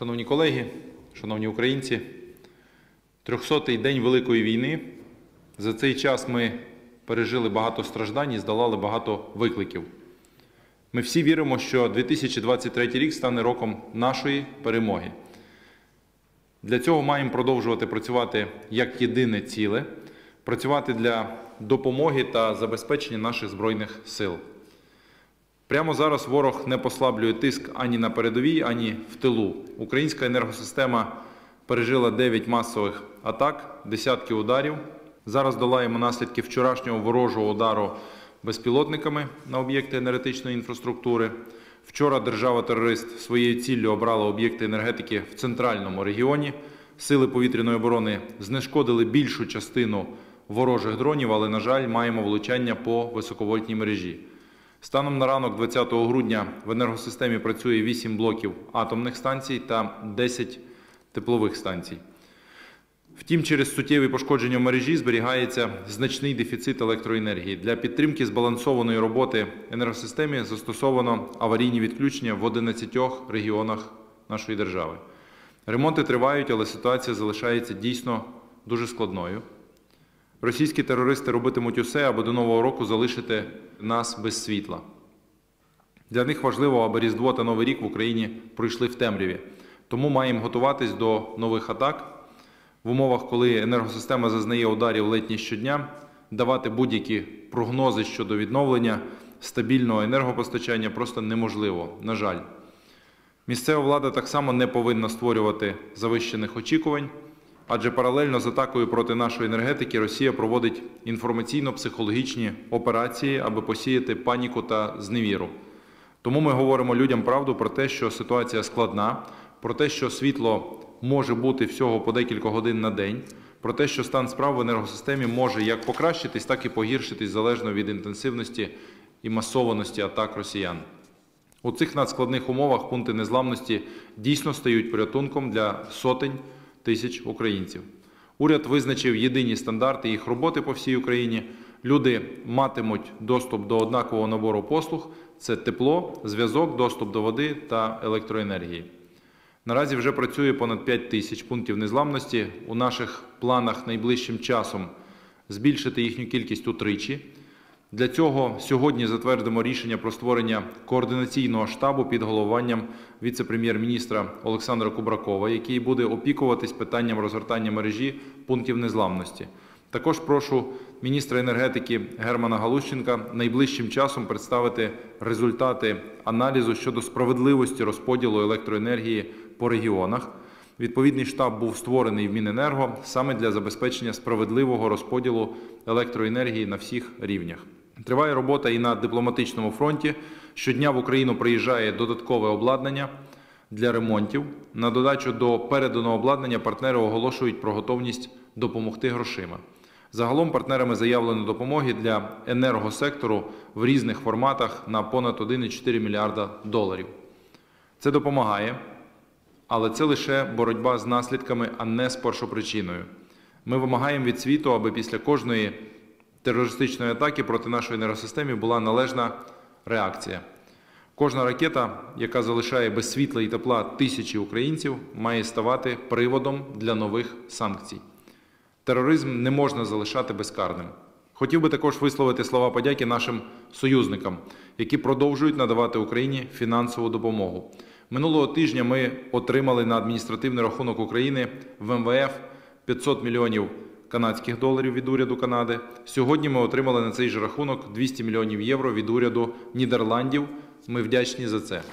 Шановні колеги, шановні українці, 300-й день Великої війни. За цей час ми пережили багато страждань і здолали багато викликів. Ми всі віримо, що 2023 рік стане роком нашої перемоги. Для цього маємо продовжувати працювати як єдине ціле, працювати для допомоги та забезпечення наших Збройних сил. Прямо зараз ворог не послаблює тиск ані на передовій, ані в тилу. Українська енергосистема пережила 9 масових атак, десятки ударів. Зараз долаємо наслідки вчорашнього ворожого удару безпілотниками на об'єкти енергетичної інфраструктури. Вчора держава-терорист своєю ціллю обрала об'єкти енергетики в центральному регіоні. Сили повітряної оборони знешкодили більшу частину ворожих дронів, але, на жаль, маємо влучання по високовольтній мережі. Станом на ранок 20 грудня в енергосистемі працює 8 блоків атомних станцій та 10 теплових станцій. Втім, через суттєві пошкодження в мережі зберігається значний дефіцит електроенергії. Для підтримки збалансованої роботи енергосистеми застосовано аварійні відключення в 11 регіонах нашої держави. Ремонти тривають, але ситуація залишається дійсно дуже складною. Російські терористи робитимуть усе, аби до Нового року залишити нас без світла. Для них важливо, аби Різдво та Новий рік в Україні пройшли в темряві. Тому маємо готуватись до нових атак. В умовах, коли енергосистема зазнає ударів ледь не щодня, давати будь-які прогнози щодо відновлення стабільного енергопостачання просто неможливо, на жаль. Місцева влада так само не повинна створювати завищених очікувань, адже паралельно з атакою проти нашої енергетики Росія проводить інформаційно-психологічні операції, аби посіяти паніку та зневіру. Тому ми говоримо людям правду про те, що ситуація складна, про те, що світло може бути всього по декілька годин на день, про те, що стан справ в енергосистемі може як покращитись, так і погіршитись залежно від інтенсивності і масованості атак росіян. У цих надскладних умовах пункти незламності дійсно стають порятунком для сотень тисяч українців. Уряд визначив єдині стандарти їх роботи по всій Україні. Люди матимуть доступ до однакового набору послуг – це тепло, зв'язок, доступ до води та електроенергії. Наразі вже працює понад 5 тисяч пунктів незламності. У наших планах найближчим часом збільшити їхню кількість утричі. Для цього сьогодні затвердимо рішення про створення координаційного штабу під головуванням віце-прем'єр-міністра Олександра Кубракова, який буде опікуватись питанням розгортання мережі пунктів незламності. Також прошу міністра енергетики Германа Галущенка найближчим часом представити результати аналізу щодо справедливості розподілу електроенергії по регіонах. Відповідний штаб був створений в Міненерго саме для забезпечення справедливого розподілу електроенергії на всіх рівнях. Триває робота і на дипломатичному фронті. Щодня в Україну приїжджає додаткове обладнання для ремонтів. На додачу до переданого обладнання партнери оголошують про готовність допомогти грошима. Загалом партнерами заявлено допомоги для енергосектору в різних форматах на понад 1,4 мільярда доларів. Це допомагає, але це лише боротьба з наслідками, а не з першопричиною. Ми вимагаємо від світу, аби після кожної терористичної атаки проти нашої енергосистеми була належна реакція. Кожна ракета, яка залишає без світла і тепла тисячі українців, має ставати приводом для нових санкцій. Тероризм не можна залишати безкарним. Хотів би також висловити слова подяки нашим союзникам, які продовжують надавати Україні фінансову допомогу. Минулого тижня ми отримали на адміністративний рахунок України в МВФ 500 мільйонів канадських доларів від уряду Канади. Сьогодні ми отримали на цей же рахунок 200 мільйонів євро від уряду Нідерландів. Ми вдячні за це.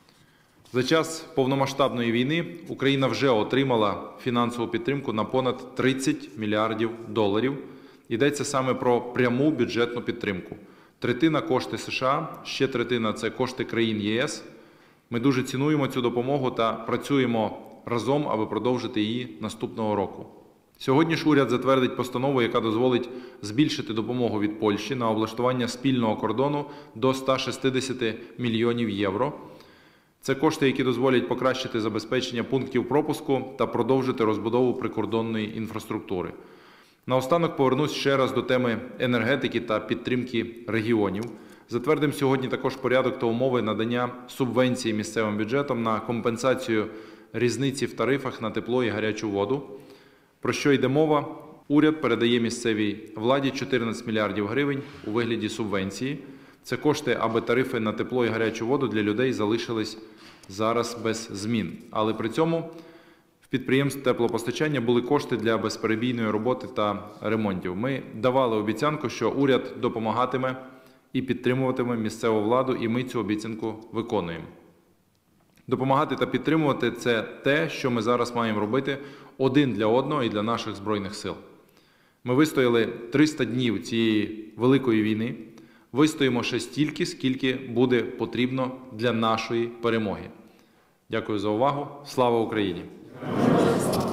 За час повномасштабної війни Україна вже отримала фінансову підтримку на понад 30 мільярдів доларів. Йдеться саме про пряму бюджетну підтримку. Третина – кошти США, ще третина – це кошти країн ЄС. Ми дуже цінуємо цю допомогу та працюємо разом, аби продовжити її наступного року. Сьогодні ж уряд затвердить постанову, яка дозволить збільшити допомогу від Польщі на облаштування спільного кордону до 160 мільйонів євро. Це кошти, які дозволять покращити забезпечення пунктів пропуску та продовжити розбудову прикордонної інфраструктури. Наостанок повернусь ще раз до теми енергетики та підтримки регіонів. Затвердимо сьогодні також порядок та умови надання субвенції місцевим бюджетам на компенсацію різниці в тарифах на тепло і гарячу воду. Про що йде мова? Уряд передає місцевій владі 14 мільярдів гривень у вигляді субвенції. Це кошти, аби тарифи на тепло і гарячу воду для людей залишились зараз без змін. Але при цьому в підприємств теплопостачання були кошти для безперебійної роботи та ремонтів. Ми давали обіцянку, що уряд допомагатиме і підтримуватиме місцеву владу, і ми цю обіцянку виконуємо. Допомагати та підтримувати – це те, що ми зараз маємо робити один для одного і для наших Збройних сил. Ми вистояли 300 днів цієї великої війни, вистоїмо ще стільки, скільки буде потрібно для нашої перемоги. Дякую за увагу. Слава Україні!